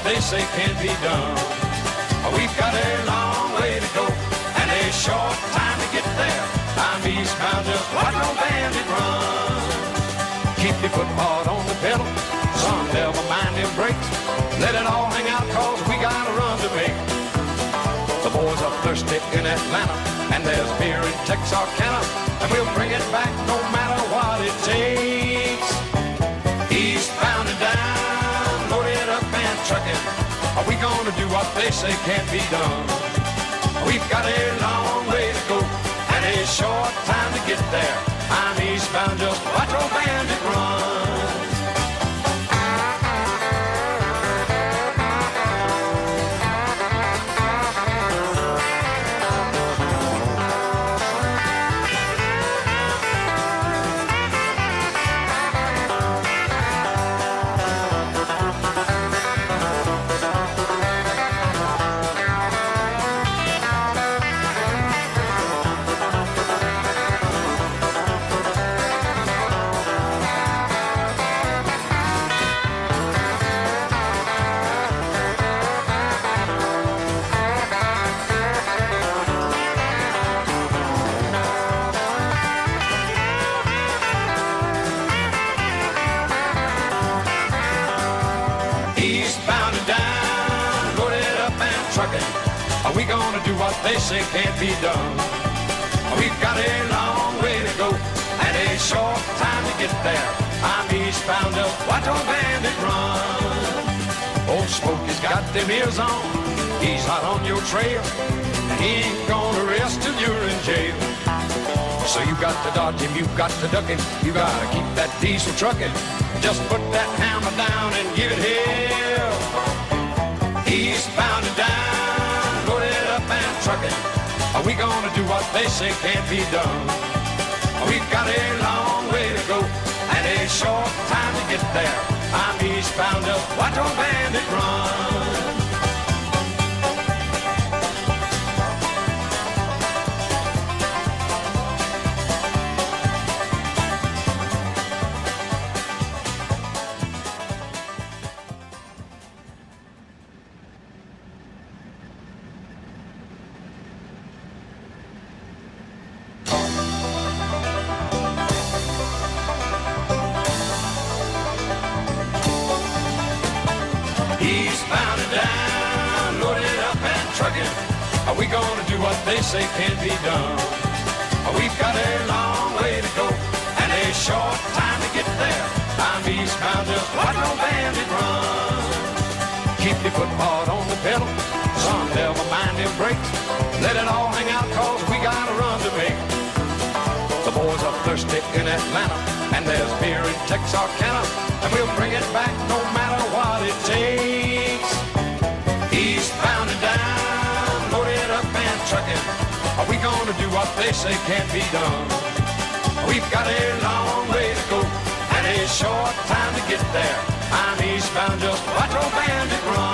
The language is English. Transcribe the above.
they say can't be done. We've got a long way to go and a short time to get there. I'm eastbound, just watch no bandit run. Keep your foot hard on the pedal, son, never mind them brakes. Let it all hang out, cause we got a run to make. The boys are thirsty in Atlanta, and there's beer in Texarkana, and we'll bring it back no matter what it takes. Eastbound and down, loaded up and truckin'. Are we gonna do what they say can't be done? We've got a long way to go and a short time to get there. I'm eastbound, just watch old bandit run. Eastbound and down, loaded up and truckin'. Are we gonna do what they say can't be done? We've got a long way to go and a short time to get there. I'm eastbound, just watch old bandit run. Old Smokey's got them ears on, he's hot on your trail, and he ain't gonna rest till you're in jail. So you got to dodge him, you got to duck him, you gotta keep that diesel truckin'. Just put that hammer down and give it hell. Eastbound and down, loaded up and truckin'. Are we gonna do what they say can't be done? We've got a long way to go and a short time to get there. I'm eastbound, just watch old bandit run. Eastbound and down, loaded up and truckin'. Are we gonna do what they say can't be done? We've got a long way to go and a short time to get there. I'm eastbound, just watch no bandit run. Keep your foot hard on the pedal, son, never mind them brakes. Let it all hang out, cause we got a run to make. The boys are thirsty in Atlanta, and there's beer in Texarkana, and we'll bring it back no matter what it takes. Eastbound and down, loaded up and truckin'. Are we gonna do what they say can't be done? We've got a long way to go and a short time to get there. I'm eastbound, just watch old bandit run.